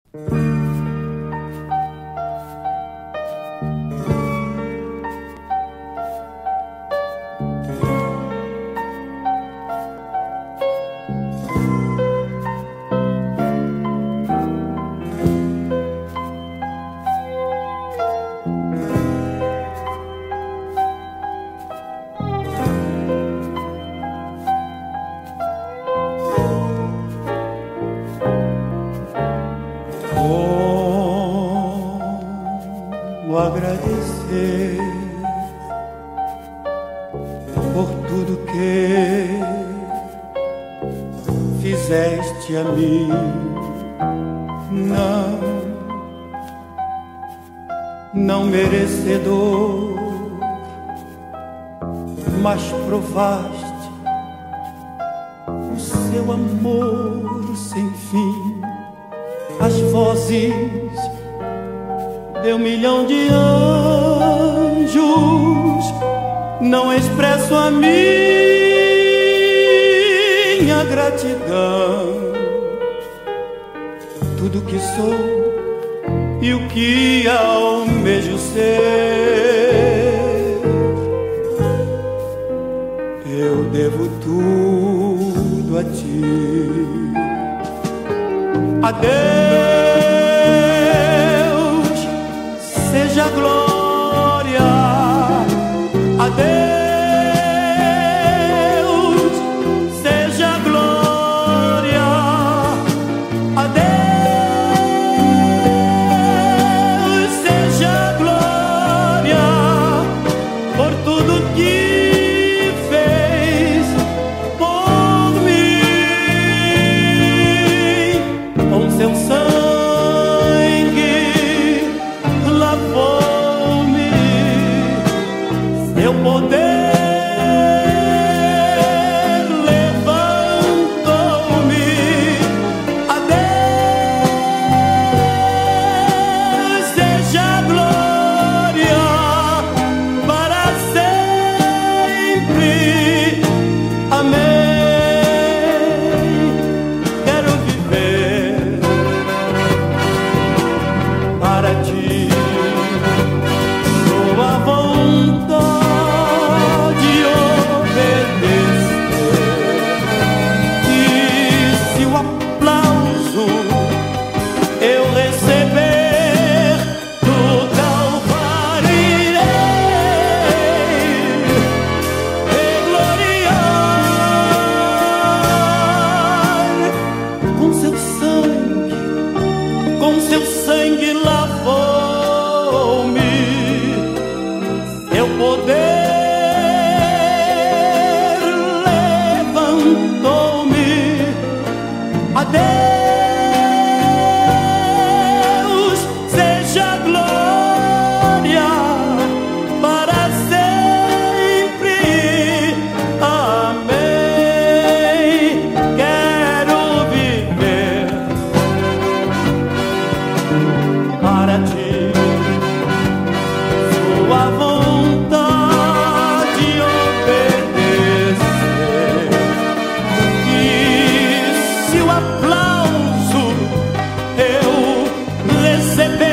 Agradecer por tudo que fizeste a mim. Não merecedor, mas provaste o seu amor sem fim. As vozes de 1 milhão de anjos não expresso a minha gratidão. Tudo que sou e o que almejo ser, eu devo tudo a ti. Adeus, seja a glória, adeus, seja a glória, adeus, seja a glória, por tudo que fez por mim, com seu sangue lavou-me, seu poder levantou-me. Adeus, seja a glória para sempre. Amém. Quero viver para ti. Sua vontade obedecer, e se o aplauso eu receber do Calvário, irei gloriar. Com seu sangue lavou-me, seu poder levantou-me. Adeus, seja a glória para sempre. Amém. Quero viver para ti. Sua vontade obedecer, e se o aplauso eu receber